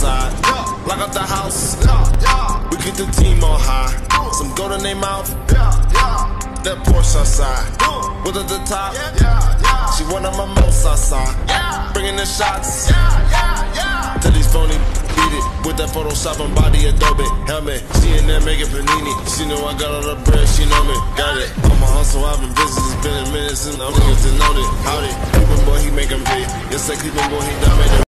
outside. Lock up the house. We keep the team on high. Some gold in their mouth. That Porsche outside. With at the top. She one of my most outside. Bringing the shots. Till these phony beat it. With that Photoshop and body Adobe helmet. She in there making panini. She know I got all the bread. She know me. Got it. I'm a hustle. I've been busy. It's been a minute since I'm niggas to know it. Howdy. Cleveland boy, he making pay. Yes, that Cleveland boy, he dominated.